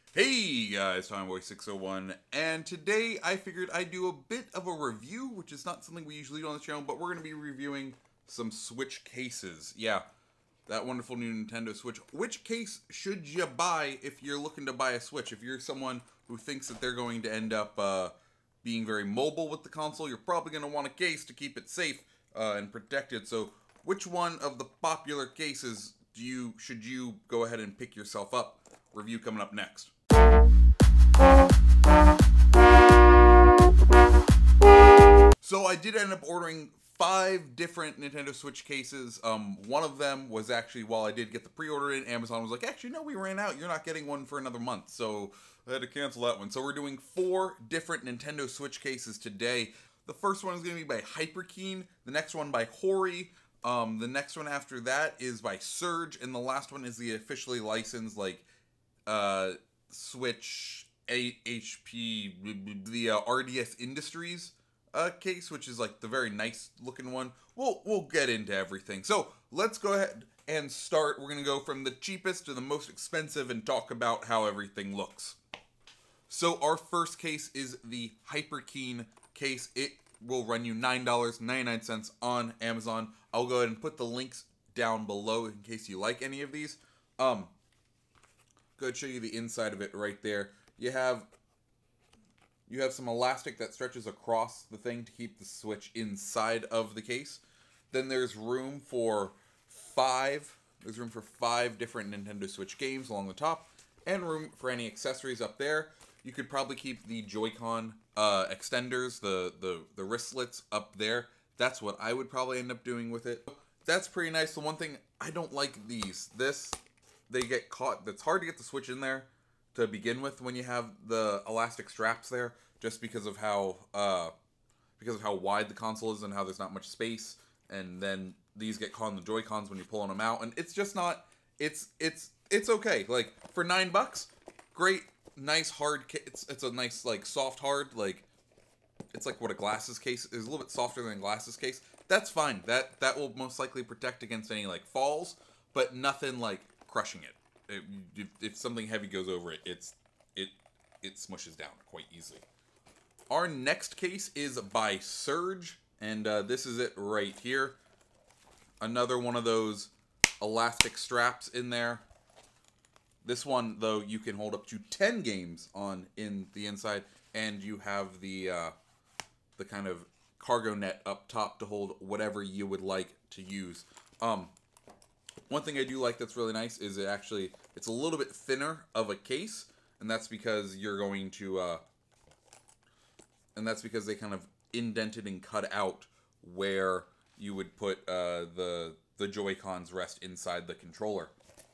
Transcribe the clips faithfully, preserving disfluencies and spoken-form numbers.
Hey guys, Tomboy six oh one, and today I figured I'd do a bit of a review, which is not something we usually do on the channel, but we're going to be reviewing some Switch cases. Yeah, that wonderful new Nintendo Switch. Which case should you buy if you're looking to buy a Switch? If you're someone who thinks that they're going to end up uh, being very mobile with the console, you're probably going to want a case to keep it safe uh, and protected. So which one of the popular cases do you should you go ahead and pick yourself up? Review coming up next. So I did end up ordering five different Nintendo Switch cases. Um, one of them was actually, while I did get the pre-order in, Amazon was like, actually, no, we ran out. You're not getting one for another month. So I had to cancel that one. So we're doing four different Nintendo Switch cases today. The first one is going to be by Hyperkeen. The next one by Hori. Um, the next one after that is by Surge. And the last one is the officially licensed, like, uh, Switch H P, the uh, R D S Industries uh, case, which is like the very nice looking one. We'll we'll get into everything. So let's go ahead and start. We're gonna go from the cheapest to the most expensive and talk about how everything looks. So our first case is the Hyperkeen case. It will run you nine dollars and ninety-nine cents on Amazon. I'll go ahead and put the links down below in case you like any of these. Um, go ahead and show you the inside of it right there. You have you have some elastic that stretches across the thing to keep the Switch inside of the case. Then there's room for five. There's room for five different Nintendo Switch games along the top, and room for any accessories up there. You could probably keep the Joy-Con uh, extenders, the, the the wristlets up there. That's what I would probably end up doing with it. That's pretty nice. The one thing I don't like these. This they get caught. It's hard to get the Switch in there to begin with when you have the elastic straps there, just because of how uh, because of how wide the console is and how there's not much space, and then these get caught in the Joy-Cons when you're pulling them out, and it's just not. It's it's it's okay. Like for nine bucks, great, nice hard. It's it's a nice like soft hard like. It's like what a glasses case is, a little bit softer than a glasses case. That's fine. That that will most likely protect against any like falls, but nothing like crushing it. If, if something heavy goes over it, it's it it smushes down quite easily. Our next case is by Surge, and uh, this is it right here. Another one of those elastic straps in there. This one, though, you can hold up to ten games on in the inside, and you have the uh, the kind of cargo net up top to hold whatever you would like to use. Um, One thing I do like that's really nice is it actually, it's a little bit thinner of a case, and that's because you're going to, uh, and that's because they kind of indented and cut out where you would put uh, the, the Joy-Cons rest inside the controller.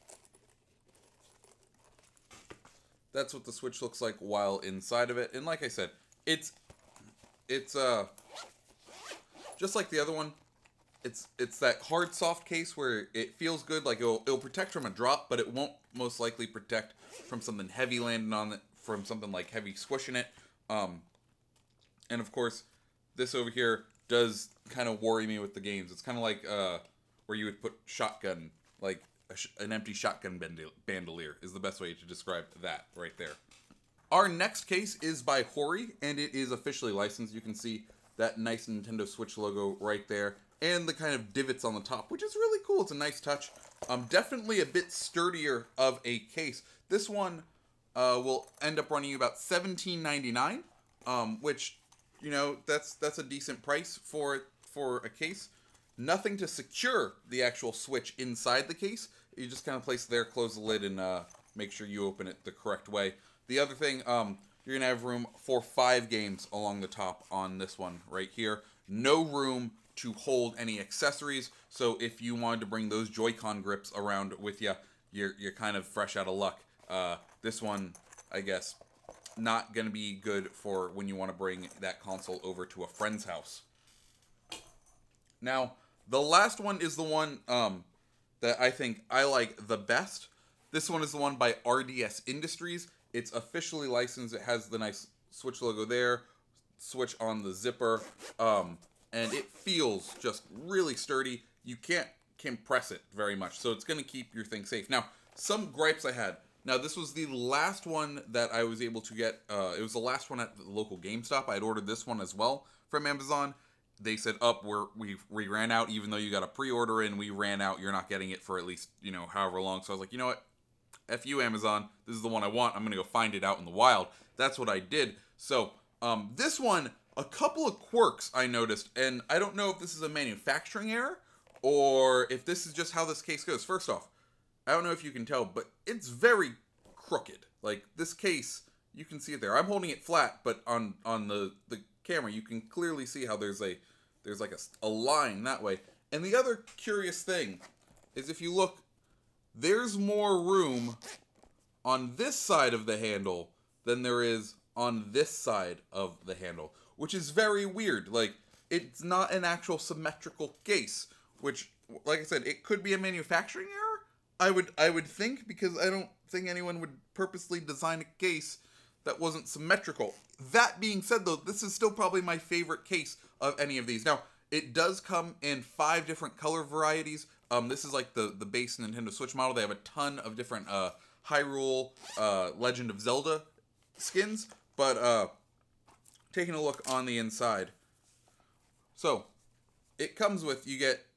That's what the Switch looks like while inside of it, and like I said, it's, it's, uh, just like the other one. It's it's that hard, soft case where it feels good, like it'll, it'll protect from a drop, but it won't most likely protect from something heavy landing on it, from something like heavy squishing it. Um, and of course, this over here does kind of worry me with the games. It's kind of like uh, where you would put shotgun, like a sh an empty shotgun bandolier is the best way to describe that right there. Our next case is by Hori, and it is officially licensed. You can see that nice Nintendo Switch logo right there, and the kind of divots on the top, which is really cool. It's a nice touch. Um, definitely a bit sturdier of a case. This one uh, will end up running you about seventeen ninety-nine, um, which, you know, that's that's a decent price for for a case. Nothing to secure the actual Switch inside the case. You just kind of place it there, close the lid, and uh, make sure you open it the correct way. The other thing, um, you're going to have room for five games along the top on this one right here. No room to hold any accessories, so if you wanted to bring those Joy-Con grips around with you, you're, you're kind of fresh out of luck. Uh, this one, I guess, not going to be good for when you want to bring that console over to a friend's house. Now, the last one is the one um, that I think I like the best. This one is the one by R D S Industries. It's officially licensed. It has the nice Switch logo there, Switch on the zipper, um, and it feels just really sturdy. You can't compress it very much, so it's going to keep your thing safe. Now, some gripes I had. Now, this was the last one that I was able to get. Uh, it was the last one at the local GameStop. I had ordered this one as well from Amazon. They said, up, oh, we're, we we ran out, even though you got a pre-order in, we ran out. You're not getting it for at least, you know, however long. So I was like, you know what? F you, Amazon. This is the one I want. I'm going to go find it out in the wild. That's what I did. So, um, this one, a couple of quirks I noticed, and I don't know if this is a manufacturing error or if this is just how this case goes. First off, I don't know if you can tell, but it's very crooked. Like, this case, you can see it there. I'm holding it flat, but on, on the, the camera, you can clearly see how there's a, there's like a, a line that way. And the other curious thing is if you look, there's more room on this side of the handle than there is on this side of the handle, which is very weird. Like, it's not an actual symmetrical case, which, like I said, it could be a manufacturing error. I would I would think, because I don't think anyone would purposely design a case that wasn't symmetrical. That being said, though, this is still probably my favorite case of any of these. Now, it does come in five different color varieties. Um, this is like the, the base Nintendo Switch model. They have a ton of different uh, Hyrule, uh, Legend of Zelda skins. But uh, taking a look on the inside. So, it comes with, you get,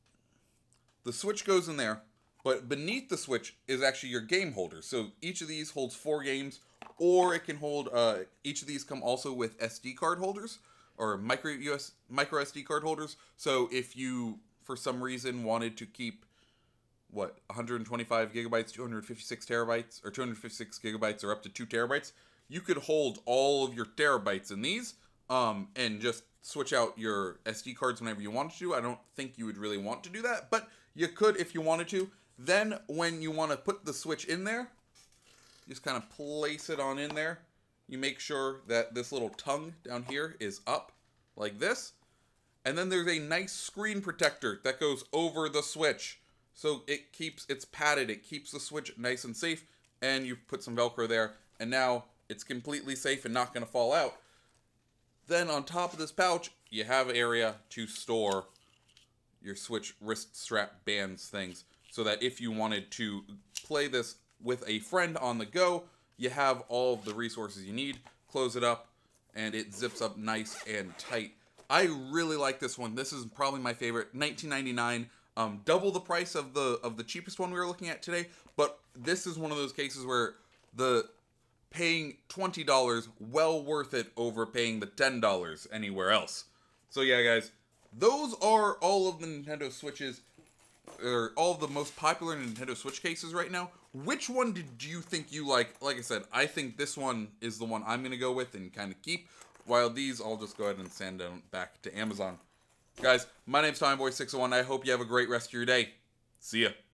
the Switch goes in there. But beneath the Switch is actually your game holder. So each of these holds four games, or it can hold, uh, each of these come also with S D card holders, or micro U S, micro S D card holders. So if you, for some reason, wanted to keep, what, one hundred twenty-five gigabytes, two hundred fifty-six terabytes, or two hundred fifty-six gigabytes, or up to two terabytes, you could hold all of your terabytes in these, um, and just switch out your S D cards whenever you wanted to. I don't think you would really want to do that, but you could if you wanted to. Then, when you want to put the Switch in there, just kind of place it on in there. You make sure that this little tongue down here is up, like this. And then there's a nice screen protector that goes over the Switch. So it keeps, it's padded, it keeps the Switch nice and safe. And you put some Velcro there, and now it's completely safe and not going to fall out. Then on top of this pouch, you have an area to store your Switch wrist strap bands things. So that if you wanted to play this with a friend on the go, you have all of the resources you need. Close it up, and it zips up nice and tight. I really like this one. This is probably my favorite. nineteen ninety-nine, um, double the price of the of the cheapest one we were looking at today. But this is one of those cases where the paying twenty dollars, well worth it over paying the ten dollars anywhere else. So yeah, guys, those are all of the Nintendo Switches. Or all of the most popular Nintendo Switch cases right now. Which one did you think you like? Like I said, I think this one is the one I'm going to go with and kind of keep. While these, I'll just go ahead and send them back to Amazon. Guys, my name's Tomboy six oh one. I hope you have a great rest of your day. See ya.